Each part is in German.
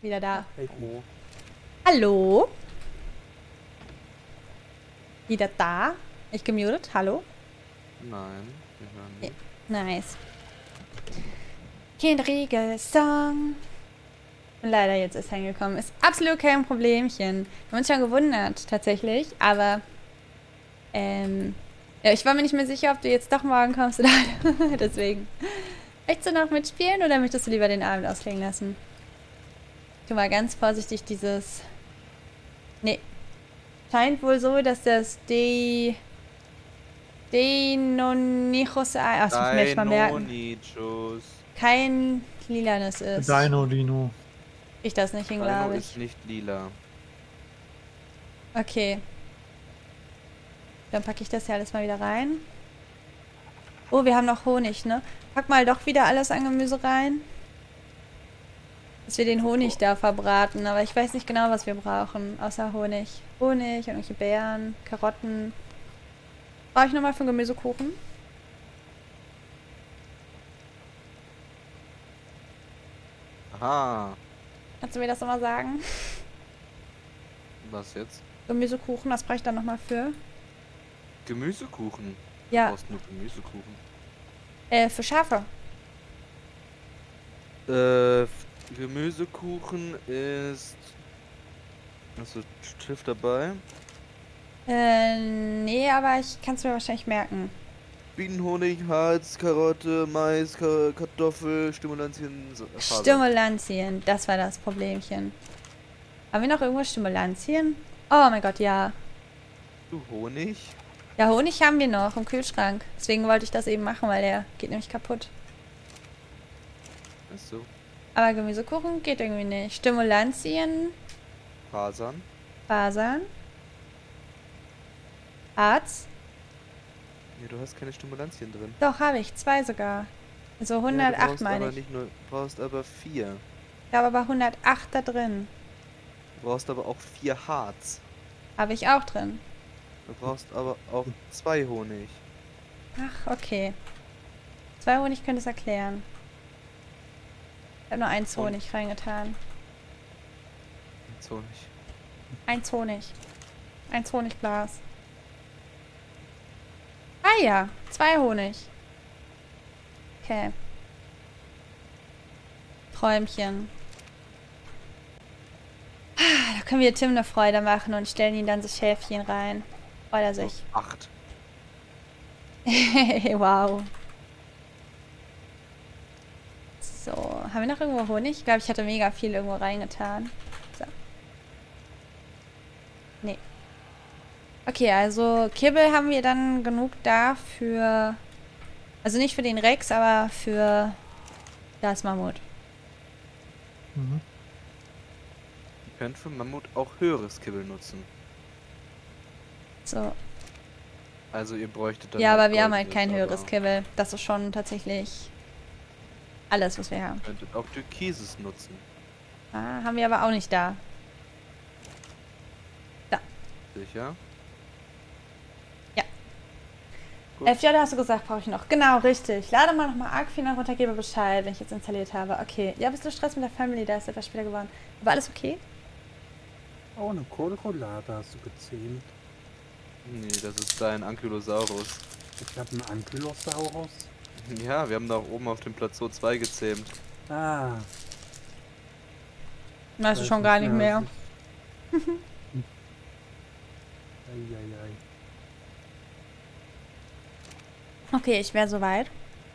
Wieder da. Hallo. Hallo? Wieder da? Ich gemutet? Hallo? Nein, wir hören nicht. Nice. Kinderriegel-Song. Und leider jetzt ist angekommen. Ist absolut kein Problemchen. Wir haben uns schon gewundert, tatsächlich. Aber, ja, ich war mir nicht mehr sicher, ob du jetzt doch morgen kommst oder deswegen. Möchtest du noch mitspielen oder möchtest du lieber den Abend ausklingen lassen? Tu mal ganz vorsichtig dieses... Nee. Scheint wohl so, dass das Deinonychus... Ach, das muss ich mir jetzt mal merken. Deinonychus. Kein lilanes ist. Dino. Ich das nicht hin, Dino glaube ist ich. nicht lila. Okay. Dann packe ich das hier alles mal wieder rein. Oh, wir haben noch Honig, ne? Pack mal doch wieder alles an Gemüse rein. Dass wir den Honig da verbraten. Aber ich weiß nicht genau, was wir brauchen. Außer Honig. Honig, irgendwelche Beeren, Karotten. Brauche ich nochmal für einen Gemüsekuchen? Aha. Kannst du mir das nochmal sagen? Was jetzt? Gemüsekuchen, was brauche ich da nochmal für? Gemüsekuchen. Ja. Du brauchst nur Gemüsekuchen. Für Schafe. Gemüsekuchen ist... Hast du Stift dabei? Nee, aber ich kann es mir wahrscheinlich merken. Bienenhonig, Harz, Karotte, Mais, Kartoffel, Stimulantien, Faser. Stimulantien, das war das Problemchen. Haben wir noch irgendwo Stimulantien? Oh mein Gott, ja. Du Honig? Ja, Honig haben wir noch im Kühlschrank. Deswegen wollte ich das eben machen, weil der geht nämlich kaputt. Achso. Aber Gemüsekuchen geht irgendwie nicht. Stimulantien, Fasern. Fasern, Harz. Nee, du hast keine Stimulantien drin. Doch, habe ich. 2 sogar. Also Ja, du 108 brauchst meine aber ich. nicht nur, du brauchst aber 4. Ich habe aber 108 da drin. Du brauchst aber auch 4 Harz. Habe ich auch drin. Du brauchst aber auch 2 Honig. Ach, okay. 2 Honig könnte es erklären. Ich habe nur 1 Und? Honig reingetan. Jetzt Honig. 1 Honig. 1 Honigglas. Ah ja, 2 Honig. Okay. Träumchen. Da können wir Tim eine Freude machen und stellen ihn dann so Schäfchen rein. Freut er sich. 8. Wow. So, haben wir noch irgendwo Honig? Ich glaube, ich hatte mega viel irgendwo reingetan. So. Nee. Okay, also Kibbel haben wir dann genug da für... Also nicht für den Rex, aber für das Mammut. Mhm. Ihr könnt für Mammut auch höheres Kibbel nutzen. So. Also ihr bräuchtet dann Ja, halt aber wir haben halt goldenes, kein höheres aber Kibbel. Das ist schon tatsächlich alles, was wir haben. Ihr könntet auch Türkises nutzen. Ah, haben wir aber auch nicht da. Sicher? Ja. Gut. FJ hast du gesagt, brauche ich noch. Genau, richtig. Lade mal nochmal Arcfina runter, gebe Bescheid, wenn ich jetzt installiert habe. Okay. Ja, bist du Stress mit der Family? Da ist etwas später geworden. Aber alles okay? Oh, eine Kohlroulade hast du gezählt. Nee, das ist dein Ankylosaurus. Ich habe einen Ankylosaurus. Ja, wir haben da oben auf dem Plateau 2 gezähmt. Ah. Weißt du schon gar nicht mehr. Eieiei. Okay, ich wäre soweit.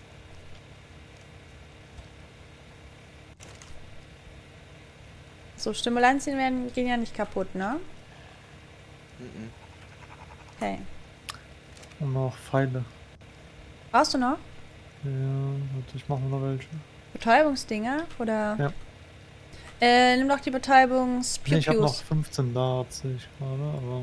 So, Stimulantien gehen ja nicht kaputt, ne? Mhm. Okay. Und noch Pfeile. Brauchst du noch Ja, warte, ich mache noch welche. Betäubungsdinger? Oder? Ja. Nimm doch die Betäubungs Nee, ich habe noch Piu-Pius. 15 da, sehe ich gerade, aber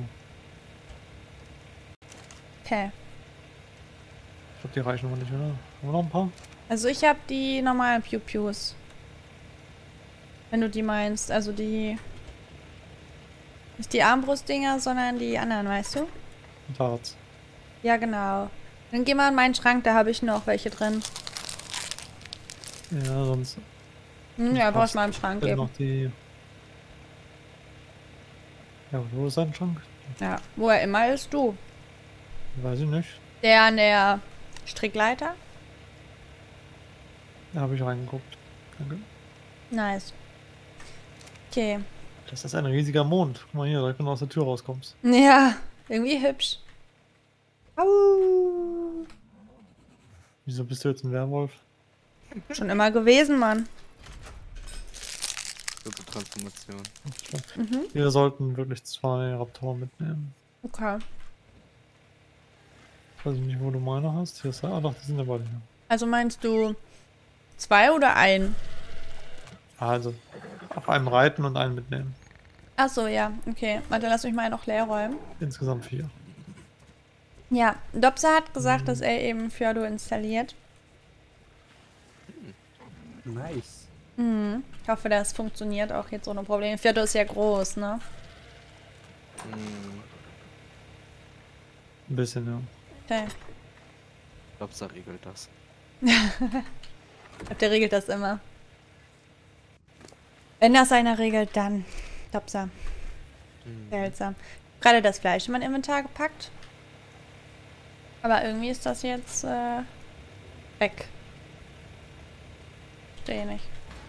Okay. ich glaube, die reichen aber nicht, oder? Haben wir noch ein paar? Also ich habe die normalen Piu-Pius. Wenn du die meinst. Also die... Nicht die Armbrustdinger, sondern die anderen, weißt du? Und Harz. Ja, genau. Dann geh mal in meinen Schrank, da habe ich noch welche drin. Ja, sonst Ja, brauchst passt. mal im Schrank sind eben. noch die Ja, wo ist sein Schrank? Ja, wo er immer ist, du. Weiß ich nicht. Der an der Strickleiter? Da habe ich reingeguckt. Danke. Nice. Okay. Das ist ein riesiger Mond. Guck mal hier, direkt wenn du aus der Tür rauskommst. Ja, irgendwie hübsch. Au. Wieso bist du jetzt ein Werwolf? Schon immer gewesen, Mann. Gute Transformation. Wir sollten wirklich 2 Raptoren mitnehmen. Okay. Ich weiß nicht, wo du meine hast. Hier ist er. Ah doch, die sind ja beide hier. Also meinst du 2 oder ein? Also, auf einem reiten und einen mitnehmen. Ach so, ja. Okay. Warte, lass mich mal noch leer räumen. Insgesamt 4. Ja, Dobsa hat gesagt, dass er eben Fjordo installiert. Nice. Mhm. Ich hoffe, das funktioniert auch jetzt ohne Probleme. Fjordo ist ja groß, ne? Hm, Ein bisschen, ja. Okay. ich glaube, er regelt das. Der regelt das immer. Wenn das einer regelt, dann Dobsa. Hm. Seltsam. Gerade das Fleisch in mein Inventar gepackt. Aber irgendwie ist das jetzt weg. Verstehe nicht.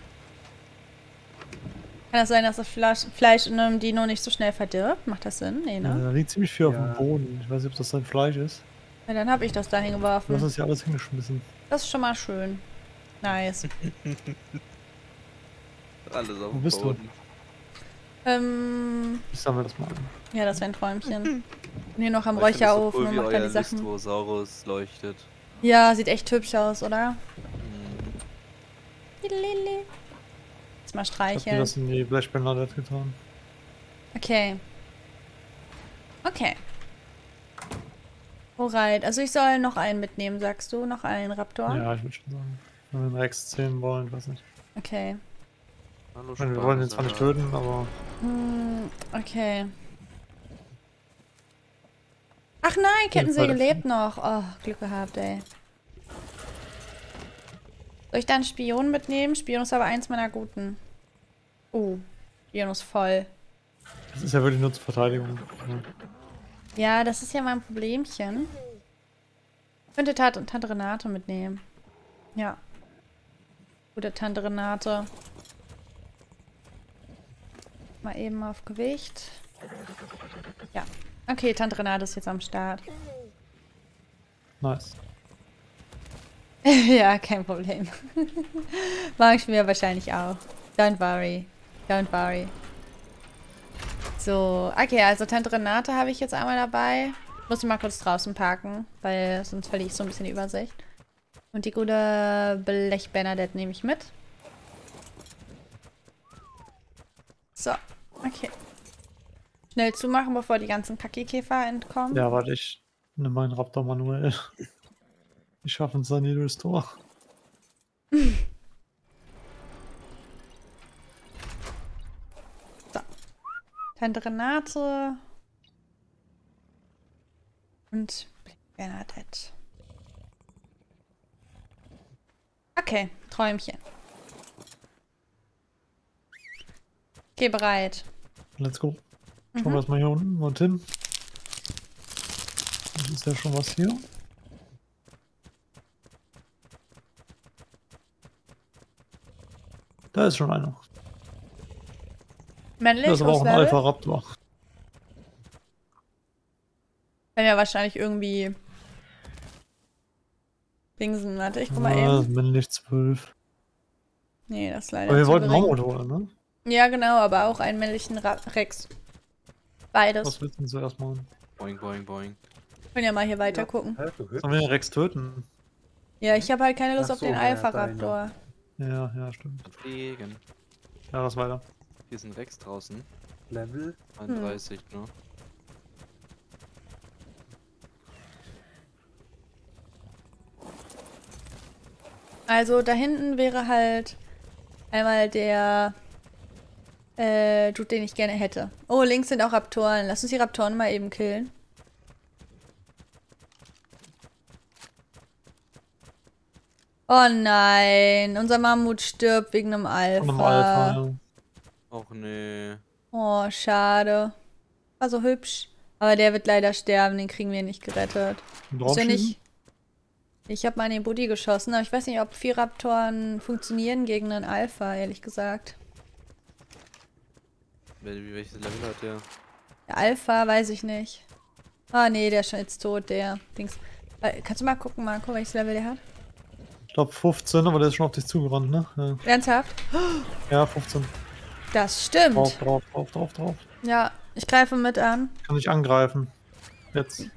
Kann das sein, dass das Fleisch in einem Dino nicht so schnell verdirbt? Macht das Sinn? Nee, Ja, ne? da liegt ziemlich viel auf Ja. dem Boden. Ich weiß nicht, ob das sein Fleisch ist. Ja, dann habe ich das da Du hast hingeworfen. das ja alles hingeschmissen. Das ist schon mal schön. Nice. Alles auf Wo bist du? Boden. Ich sammle das mal ein. Ja, das wäre ein Träumchen. Bin hier noch am Aber ich find das so Räucherofen cool, und wie mach da euer die Sachen. Lystrosaurus leuchtet. Ja, sieht echt hübsch aus, oder? Hm. Lili. Jetzt mal Ich hab dir streicheln. das in die Blechbänder getan. Okay. Okay. Alright, also ich soll noch einen mitnehmen, sagst du? Noch einen Raptor? Ja, ich würde schon sagen. Wenn wir den Rex zählen wollen, ich weiß nicht. Okay. Hallo, Ich meine, wir wollen ihn zwar nicht töten, aber Okay. Ach nein, Kettensäge lebt noch. Oh, Glück gehabt, ey. Soll ich dann Spion mitnehmen? Spion ist aber eins meiner guten. Spion ist voll. das ist ja wirklich nur zur Verteidigung. Ja, das ist ja mein Problemchen. Ich könnte Tante Renate mitnehmen. Ja. Gute Tante Renate. Mal eben auf Gewicht. Ja. Okay, Tante Renate ist jetzt am Start. Nice. Ja, kein Problem. Mag ich mir wahrscheinlich auch. Don't worry. Don't worry. So, okay, also Tante Renate habe ich jetzt einmal dabei. Muss ich mal kurz draußen parken, weil sonst verliere ich so ein bisschen die Übersicht. Und die gute Blech Bernadette nehme ich mit. So, okay. Schnell zumachen, bevor die ganzen Kackikäfer entkommen. Ja, warte, ich nehme meinen Raptor manuell. Ich schaffe uns dann nie durchs Tor. Tante Renate. Und Bernadette. Okay, Träumchen. Okay, bereit. Let's go. Schauen wir erstmal hier unten und hin. Das ist ja schon was hier. Da ist schon einer. Männlich, Das ist aber auch ein Level? Alpha Raptor. Wenn ja wahrscheinlich irgendwie Dingsen. Warte, ich guck mal Ah, eben. männlich 12. Nee, das ist leider Aber wir zu wollten gering. Mammut holen, ne? Ja, genau, aber auch einen männlichen Rex. Beides. Was willst du denn zuerst machen? Boing, boing, boing. Können ja mal hier weiter gucken. Hä, du hübsch. Sollen wir den Rex töten? Ja, ich habe halt keine Lust Ach auf so, den ja, Alpha-Raptor. Ja, ja, stimmt. Fliegen. Ja, was weiter? Hier ist ein Rex draußen. Level. 31, ne? Also da hinten wäre halt einmal der Dude, den ich gerne hätte. Oh, links sind auch Raptoren. Lass uns die Raptoren mal eben killen. Oh nein, unser Mammut stirbt wegen einem Von einem Alpha. Alpha, ja. Och nee. Oh, schade. War so hübsch. Aber der wird leider sterben, den kriegen wir nicht gerettet. Ist ja nicht. Ich habe mal in den Buddy geschossen, aber ich weiß nicht, ob 4 Raptoren funktionieren gegen einen Alpha, ehrlich gesagt. Welches Level hat der? Der Alpha, weiß ich nicht. Ah, nee, der ist schon jetzt tot, der Dings. Kannst du mal gucken, Marco, welches Level der hat? Ich glaube 15, aber der ist schon auf dich zugerannt, ne? Ja, Ernsthaft? ja 15. Das stimmt. Drauf. Ja, ich greife mit an. Kann ich angreifen. Jetzt.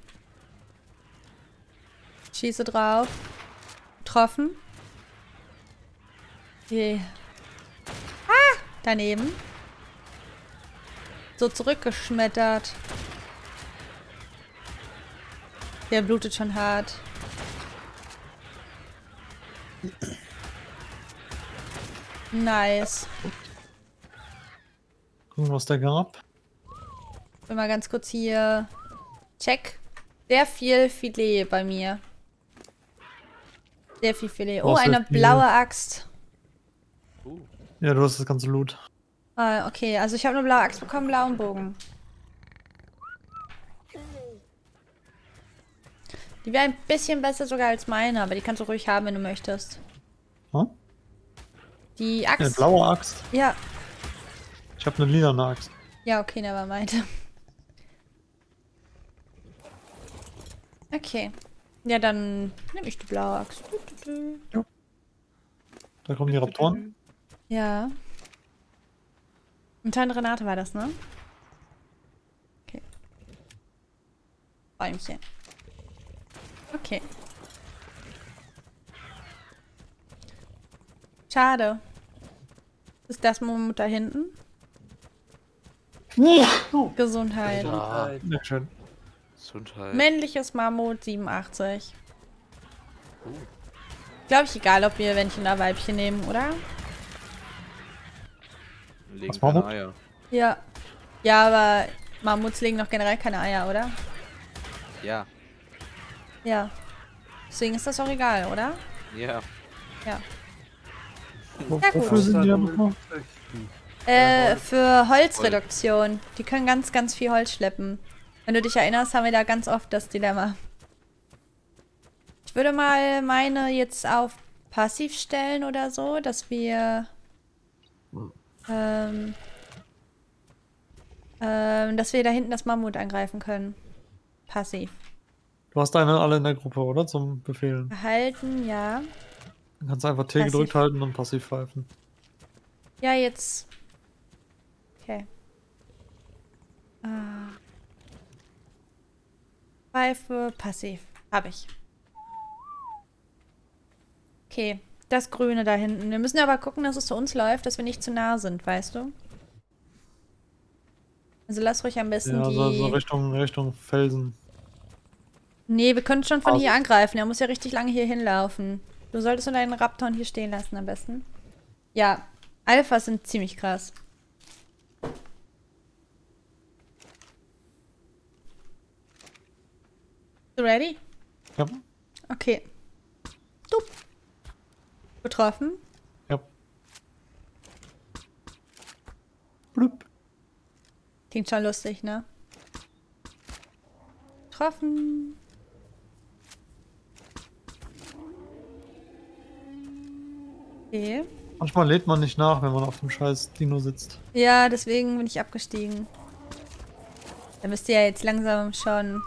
Schieße drauf. Getroffen. Okay. Ah! Daneben. So zurückgeschmettert. Der blutet schon hart. Nice. Gucken, was der gab. Will mal ganz kurz hier. Check. Sehr viel Filet bei mir. Sehr viel Filet. Oh, Was eine ist die- blaue Axt. Ja, du hast das ganze Loot. Ah, okay. Also ich habe eine blaue Axt bekommen, blauen Bogen. Die wäre ein bisschen besser sogar als meine, aber die kannst du ruhig haben, wenn du möchtest. Hm? Die Eine Axt. blaue Axt. Ja. Ich habe eine lilane Axt. Ja, okay, nevermind. Okay. Ja, dann nehme ich die blaue Axt. Da kommen die Raptoren. Ja. Und Tante Renate war das, ne? Okay. Bäumchen. Okay. Schade. Ist das Moment da hinten? Gesundheit. Ja. Ja, schön. Gesundheit. Männliches Mammut 87. Glaube ich, egal, ob wir Männchen oder Weibchen nehmen, oder? Legen Was keine Mammut? Eier. Ja. Ja, aber Mammuts legen doch generell keine Eier, oder? Ja. Ja. Deswegen ist das auch egal, oder? Ja. Ja. Wofür gut. sind die da nochmal? Für Holzreduktion. Die können ganz, ganz viel Holz schleppen. Wenn du dich erinnerst, haben wir da ganz oft das Dilemma. Ich würde mal meine jetzt auf Passiv stellen oder so, dass wir dass wir da hinten das Mammut angreifen können. Passiv. Du hast deine alle in der Gruppe, oder? Zum Befehlen. Halten, ja. Dann kannst du einfach T Passiv. gedrückt halten und passiv pfeifen. Ja, jetzt. Okay. Pfeife, passiv. Habe ich. Okay, das Grüne da hinten. Wir müssen aber gucken, dass es zu uns läuft, dass wir nicht zu nah sind, weißt du? Also lass ruhig am besten Ja, die... so Richtung Felsen. Nee, wir können schon von hier Also- angreifen. Er muss ja richtig lange hier hinlaufen. Du solltest nur deinen Raptoren hier stehen lassen am besten. Ja, Alphas sind ziemlich krass. Du ready? Ja. Okay. Dup. Getroffen. Ja. Blub. Klingt schon lustig, ne? Getroffen. Okay. Manchmal lädt man nicht nach, wenn man auf dem scheiß Dino sitzt. Ja, deswegen bin ich abgestiegen. Da müsst ihr ja jetzt langsam schon...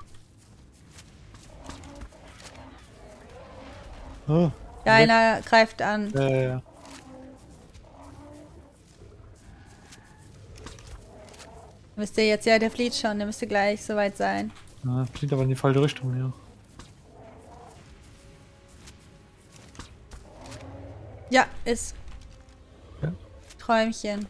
Oh, Ja, einer greift an. ja. Müsst ihr jetzt, ja, der flieht schon, der müsste gleich soweit sein. Ja, fliegt aber in die falsche Richtung, ja. Ja, ist. Ja. Träumchen.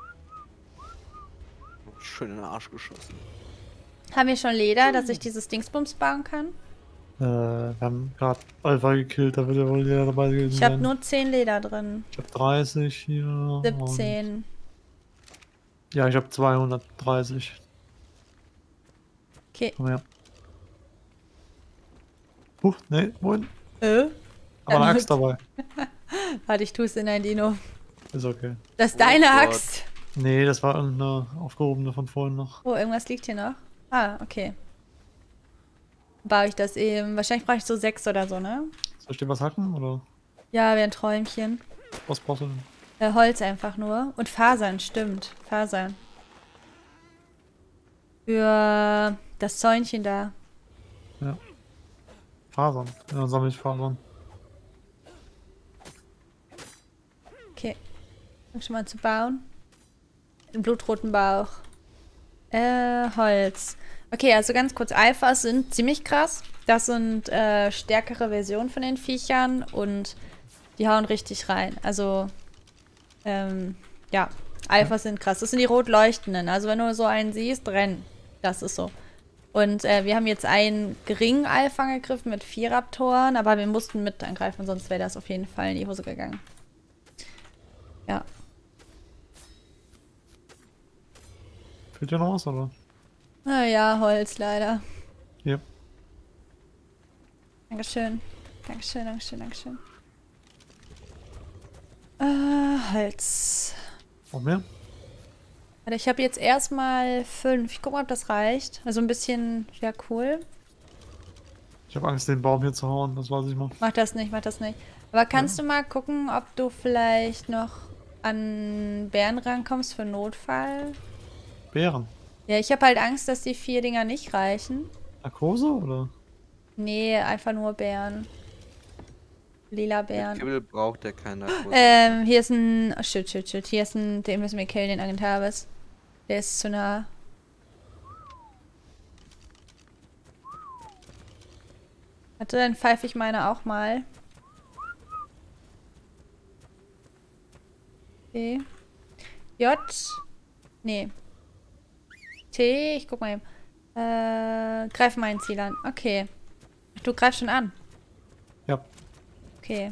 Schön in den Arsch geschossen. Haben wir schon Leder, dass ich dieses Dingsbums bauen kann? Wir haben gerade Alpha gekillt, da wird ja wohl jeder dabei gewesen Ich habe sein. nur 10 Leder drin. Ich habe 30 hier. und- 17. Ja, ich habe 230. Okay. Komm her. Nee, wohin? Aber eine Damit- Axt dabei. Warte, ich tue es in ein Dino. Ist okay. Das ist deine Gott. Axt. Nee, das war irgendeine aufgehobene von vorhin noch. Oh, irgendwas liegt hier noch. Ah, okay. Baue ich das eben. Wahrscheinlich brauche ich so 6 oder so, ne? Soll ich dir was hacken oder Ja, wäre ein Träumchen. was brauchst du denn? Holz einfach nur. Und Fasern, stimmt. Fasern. Für das Zäunchen da. Ja. Fasern. Ja, dann sammle ich Fasern. Okay. Fang schon mal zu bauen. Den blutroten Bauch. Holz. Okay, also ganz kurz. Alphas sind ziemlich krass. Das sind stärkere Versionen von den Viechern und die hauen richtig rein. Also, ja. Alphas sind krass. Das sind die rot leuchtenden. Also wenn du so einen siehst, renn. Das ist so. Und wir haben jetzt einen geringen Alpha angegriffen mit 4 Raptoren, aber wir mussten mit angreifen, sonst wäre das auf jeden Fall in die Hose gegangen. Ja. Fehlt dir noch was, oder? Naja, Holz leider. Ja. Dankeschön. Dankeschön, Dankeschön, Dankeschön. Holz. Noch mehr? Warte, ich habe jetzt erstmal 5. Ich gucke mal, ob das reicht. Also ein bisschen wäre cool. Ich habe Angst, den Baum hier zu hauen, das weiß ich mal. Mach das nicht, mach das nicht. Aber kannst du mal gucken, ob du vielleicht noch an Bären rankommst für Notfall? Bären. Ja, ich habe halt Angst, dass die 4 Dinger nicht reichen. Narkose, oder? Nee, einfach nur Bären. Lila Mit Bären. Kibbel braucht der keine Narkose. Hier ist ein... Oh, shit. Hier ist ein... Den müssen wir killen, den Agentavis. Der ist zu nah. Warte, dann pfeife ich meine auch mal. Okay. J. Nee. T. Ich guck mal eben. Greif mein Ziel an. Okay. Du greifst schon an. Ja. Okay.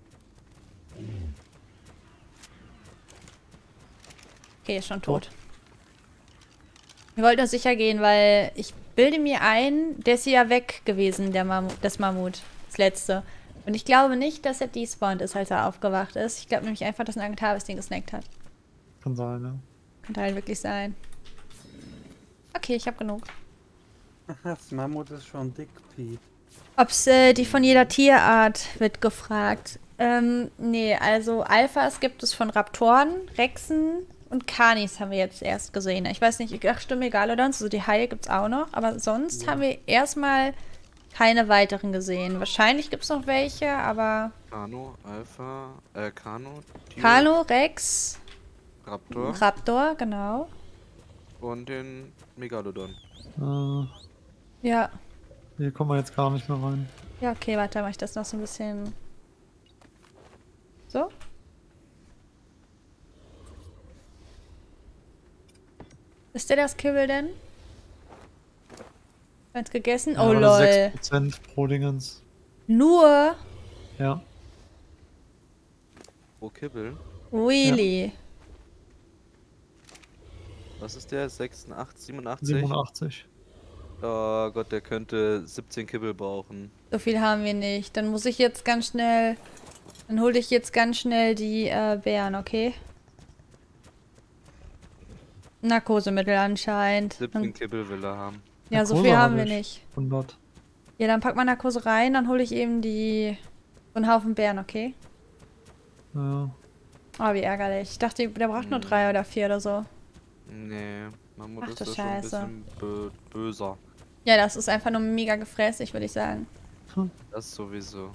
Okay, ist schon tot. Wir wollten nur sicher gehen, weil ich bilde mir ein, der ist ja weg gewesen, das Mammut. Das letzte. Und ich glaube nicht, dass er despawned ist, als er aufgewacht ist. Ich glaube nämlich einfach, dass ein Agentavis den gesnackt hat. Kann sein, ja. Könnte halt wirklich sein. Okay, ich habe genug. Das Mammut ist schon dick, Piet. Ob's die von jeder Tierart wird gefragt. Nee, also Alphas gibt es von Raptoren, Rexen und Canis haben wir jetzt erst gesehen. Ich weiß nicht, ach stimmt, Megalodons, also die Haie gibt's auch noch, aber sonst haben wir erstmal keine weiteren gesehen. Wahrscheinlich gibt's noch welche, aber Kano, Alpha, Kano, Tio, Kano, Rex, Raptor Raptor, genau. und den Megalodon. Ja. Hier kommen wir jetzt gar nicht mehr rein. Ja, okay, warte, mach ich das noch so ein bisschen so. Ist der das Kibbel denn? Eins gegessen? Oh Ja, lol. 6% pro Dingens. Nur? Ja. Pro Kibbel. Really? Was ist der? 86, 87? 87. Oh Gott, der könnte 17 Kibbel brauchen. So viel haben wir nicht. Dann muss ich jetzt ganz schnell... Dann hole ich jetzt ganz schnell die Beeren, okay? Narkosemittel anscheinend. 17 Kibbel will er haben. Ja, so Narkose viel haben wir ich. nicht. 100. Ja, dann pack mal Narkose rein, dann hole ich eben die... So einen Haufen Beeren, okay? Ja. Oh, wie ärgerlich. Ich dachte, der braucht nur 3 oder 4 oder so. Nee, Mammut Ach ist du da schon ein Scheiße. bisschen böser. Ja, das ist einfach nur mega gefräßig, würde ich sagen. Das sowieso.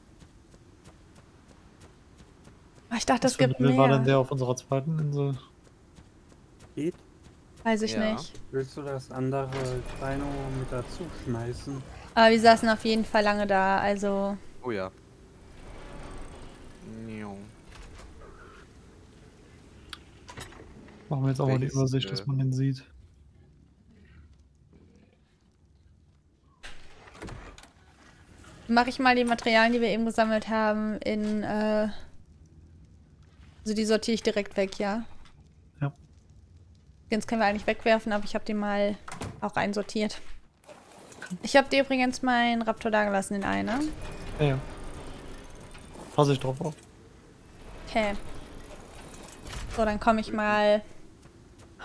Oh, ich dachte, Was es für ein gibt Level war denn mehr. der auf unserer zweiten Insel? Piet, Weiß ich Ja. nicht. willst du das andere Dino mit dazu schmeißen? Aber wir saßen auf jeden Fall lange da, also... Oh ja. Niu. Machen wir jetzt auch mal die Welches, Übersicht, dass man den sieht. Mache ich mal die Materialien, die wir eben gesammelt haben, in, also die sortiere ich direkt weg, ja? Ja. Jetzt können wir eigentlich wegwerfen, aber ich habe die mal auch einsortiert. Ich habe dir übrigens meinen Raptor da gelassen, den einen, ne? Ja, ja. Pass ich drauf auf. Okay. So, dann komme ich mal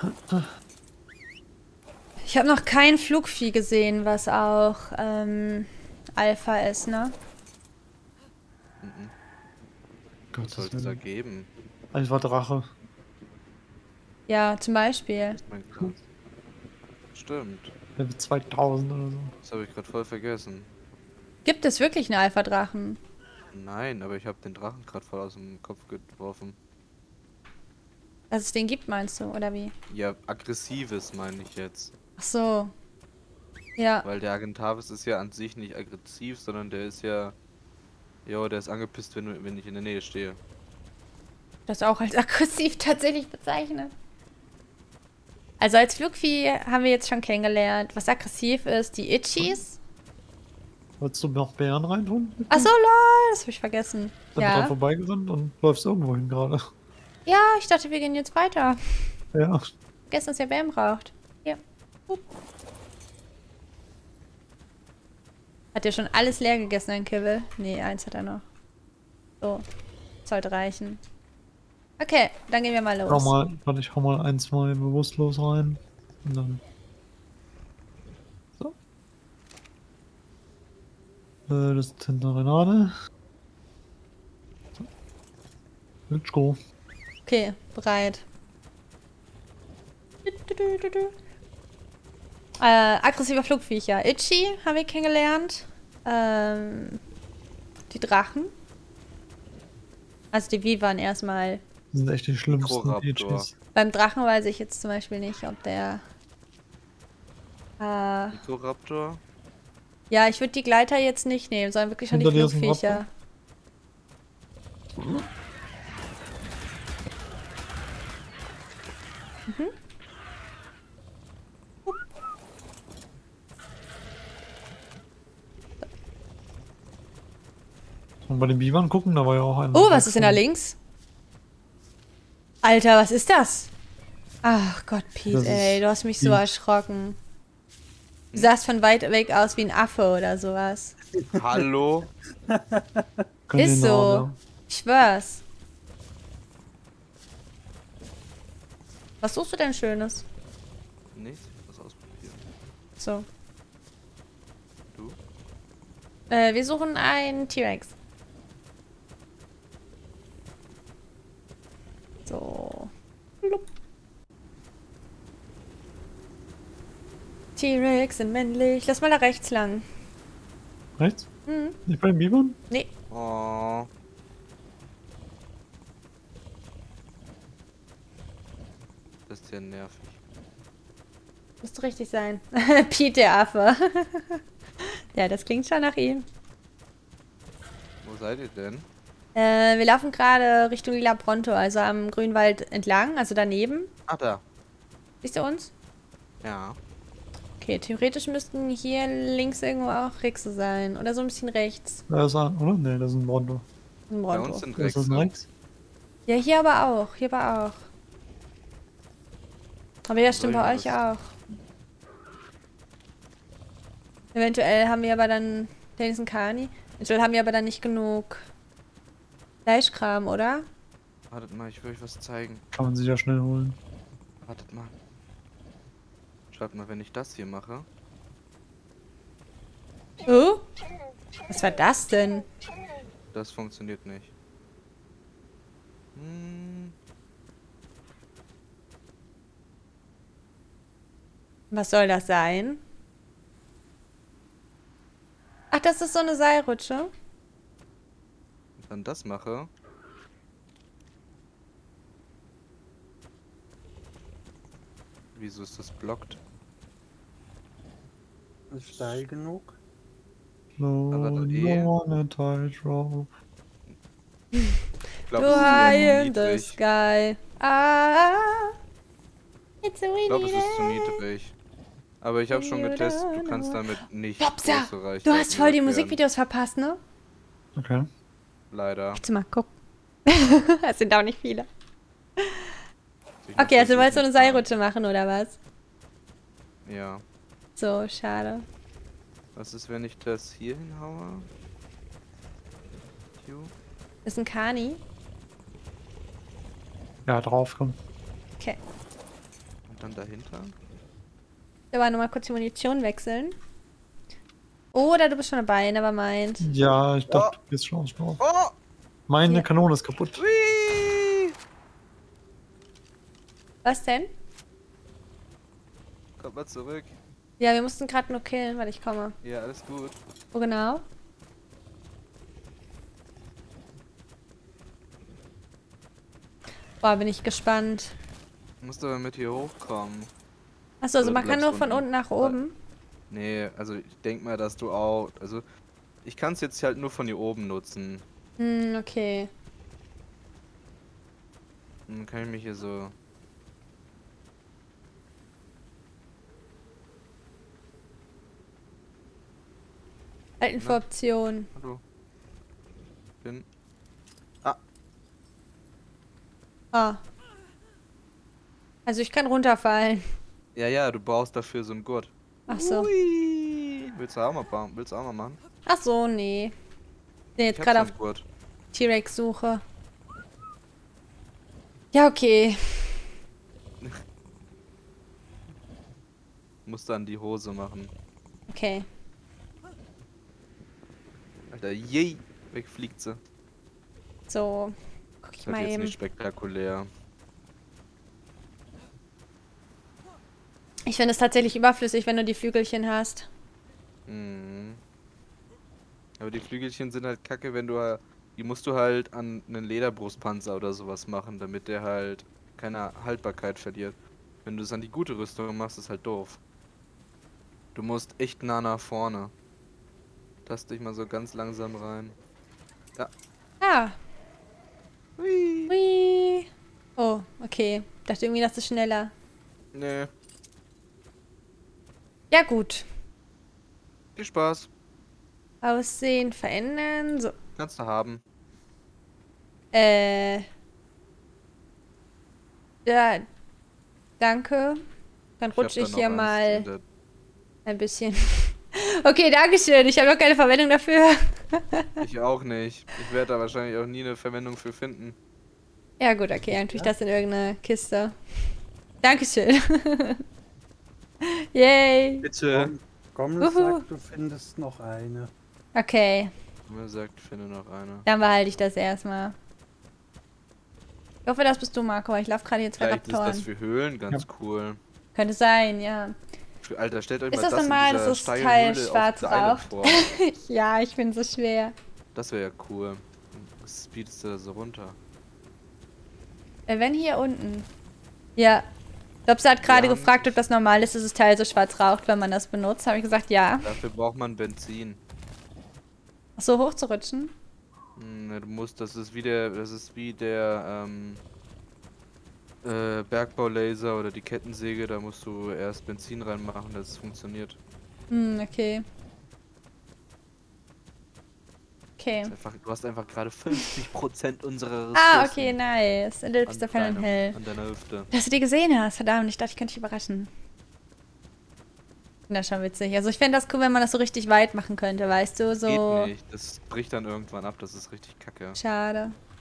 Ich habe noch kein Flugvieh gesehen, was auch Alpha ist, ne? Mhm. Was Gottes soll es da Willen. geben? Alpha Drache. Ja, zum Beispiel. Ist mein Glas. Stimmt. Level 2000 oder so. Das habe ich gerade voll vergessen. Gibt es wirklich einen Alpha-Drachen? Nein, aber ich habe den Drachen gerade voll aus dem Kopf geworfen. Dass es den gibt, meinst du, oder wie? Ja, aggressives meine ich jetzt. Ach so. Ja, Weil der Agentavis ist ja an sich nicht aggressiv, sondern der ist ja... Jo, der ist angepisst, wenn ich in der Nähe stehe. das auch als aggressiv tatsächlich bezeichnet. Also als Flugvieh haben wir jetzt schon kennengelernt, was aggressiv ist. Die Itchies. Wolltest du noch Bären reintun? Ach so, lol, das habe ich vergessen. Dann dran Ja. vorbeigesandt und läufst irgendwo hin gerade. Ja, ich dachte, wir gehen jetzt weiter. Ja. Gestern ist ja Bam braucht. Ja. Hat er schon alles leer gegessen, ein Kibbel? Nee, eins hat er noch. So. Sollte reichen. Okay, dann gehen wir mal los. Warte, ich hau mal 1, 2 bewusstlos rein. Und dann. So. Das ist hinter Renate. So. Let's go. Okay, bereit. Aggressiver Flugviecher. Itchy haben wir kennengelernt. Die Drachen. Also die Vivern erstmal. Das sind echt die schlimmsten Mikroraptor. Agis. Beim Drachen weiß ich jetzt zum Beispiel nicht, ob der... Mikroraptor? ja, ich würde die Gleiter jetzt nicht nehmen, sondern wirklich schon die Hinter dir ist ein Flugviecher. Und bei den Bivern gucken, da war ja auch einer. Oh, was ist denn da links? Alter, was ist das? Ach Gott, Pete, Das ist ey, du hast mich so Pete. erschrocken. Du sahst von weit weg aus wie ein Affe oder sowas. Hallo? Können Ist den so. haben, Ich schwör's. Was suchst du denn Schönes? Nichts? Was ausprobieren. So. Du? Wir suchen einen T-Rex. So. Blub. T-Rex sind männlich. Lass mal da rechts lang. ja. Rechts? Mhm. Nicht bei den Bivern? Nee. Oh. Das ist ja nervig. Müsste richtig sein. Pete der Affe. Ja, das klingt schon nach ihm. Wo seid ihr denn? Wir laufen gerade Richtung Lila Bronto, also am Grünwald entlang, also daneben. Ah, da. Siehst du uns? Ja. Okay, theoretisch müssten hier links irgendwo auch Rexe sein. Oder so ein bisschen rechts. Da ist er, oder? Ne, das ist ein Bronto. Ein Bei Bronto. uns sind Ist das ein Rexe. Rex? Ja, hier aber auch. Hier aber auch. Aber ja, stimmt Soll bei ich euch was- auch. Eventuell haben wir aber dann... Dennis und Kani. Eventuell haben wir aber dann nicht genug Fleischkram, oder? Wartet mal, ich will euch was zeigen. Kann man sich ja schnell holen. Wartet mal. Schaut mal, wenn ich das hier mache. Oh? Was war das denn? Das funktioniert nicht. Hm, Was soll das sein? Ach, das ist so eine Seilrutsche. wenn ich dann das mache. Wieso ist das blockt? Ist steil genug? Aber No, dann no on a tightrope. Ich glaube, Du es ist high eher in the niedrig. sky. Ah, it's a Ich glaube, es ist zu windy day. niedrig. Aber ich habe schon You getestet, du don't kannst know. damit nicht Popsa, große Reichweiten du hast voll die überqueren. Musikvideos verpasst, ne? Okay. Leider. Willst du mal gucken? Es sind auch nicht viele. Ich muss Okay, also du wolltest so eine versuchen, Seilrutsche machen, oder was? Ja. So, schade. Was ist, wenn ich das hier hinhaue? Q? Das ist ein Kani. Ja, drauf, komm. Okay. Und Dann dahinter. Wir wollen nochmal kurz die Munition wechseln. Oder du bist schon dabei, nevermind. Ja, ich dachte, du gehst schon drauf. Oh! Meine Ja. Kanone ist kaputt. Whee! Was denn? Kommt mal zurück. Ja, wir mussten gerade nur killen, weil ich komme. Ja, alles gut. Wo genau? Boah, bin ich gespannt. Du musst aber mit hier hochkommen. Achso, also Oder man kann bleibst nur von unten? unten nach oben. Nee, also ich denk mal, dass du auch. Also, ich kann es jetzt halt nur von hier oben nutzen. Hm, okay. Dann kann ich mich hier so. Halten für Option. Hallo. Bin. Ah. Also ich kann runterfallen. Ja, ja, du brauchst dafür so einen Gurt. Ach so. Ui. Willst du auch mal bauen? Willst du auch mal machen? Ach so, nee. Bin jetzt Ich hab gerade so auf einen Gurt. T-Rex-Suche. Ja, okay. Musst dann die Hose machen. Okay. Alter, yay! Wegfliegt sie. So. Guck ich Das wird mal jetzt eben. nicht spektakulär. Ich finde es tatsächlich überflüssig, wenn du die Flügelchen hast. Mhm. Aber die Flügelchen sind halt kacke, wenn du. Die musst du halt an einen Lederbrustpanzer oder sowas machen, damit der halt keine Haltbarkeit verliert. Wenn du es an die gute Rüstung machst, ist halt doof. Du musst echt nah nach vorne. Tast dich mal so ganz langsam rein. Ah. Hui. Hui. Oh, okay. Dachte irgendwie, das ist schneller. Nee, Ja, gut. viel Spaß. Aussehen verändern. So. Kannst du haben. Ja. Danke. Dann hab rutsche da ich noch hier eins mal in der- ein bisschen. Okay, dankeschön. Ich habe noch keine Verwendung dafür. Ich auch nicht. Ich werde da wahrscheinlich auch nie eine Verwendung für finden. Ja, gut, okay. Dann tue ich das in irgendeine Kiste. Dankeschön. Yay. Bitte. Gommel Uhu. sagt, du findest noch eine. Okay, Mir sagt, finde noch eine. dann behalte ich das erstmal. Ich hoffe, das bist du, Marco, weil ich laufe gerade hier zwei Vielleicht ist das Raptoren. für Höhlen ganz cool. Könnte sein, ja. Alter, stellt euch Ist mal das das normal, in dass dieser das steilen Teil Höhle schwarz auf der Island raucht? vor. Ja, ich bin so schwer. Das wäre ja cool. Das speedest du da so runter. Wenn hier unten. Ja. Lobster hat gerade Ja. gefragt, ob das normal ist, dass das Teil so schwarz raucht, wenn man das benutzt. Habe ich gesagt, ja. Dafür braucht man Benzin. Ach so, hochzurutschen. Ne, du musst, das ist wie der Bergbaulaser oder die Kettensäge, da musst du erst Benzin reinmachen, dass es funktioniert. Hm, okay. Okay. Du hast einfach gerade 50% unserer Ressourcen Ah, okay, nice. an, Liebster Fan Hell. an deiner Hüfte. Dass du die gesehen hast, verdammt, ich dachte, ich könnte dich überraschen. Das ist schon witzig. Also ich fände das cool, wenn man das so richtig weit machen könnte, weißt du, so. Geht nicht, das bricht dann irgendwann ab, das ist richtig kacke. Schade.